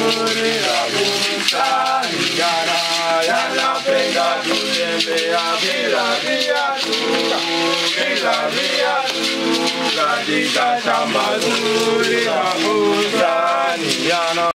mazuri ya bustani. Jana yanapenda kutembea bila viatu, bila viatu katika shamba zuri la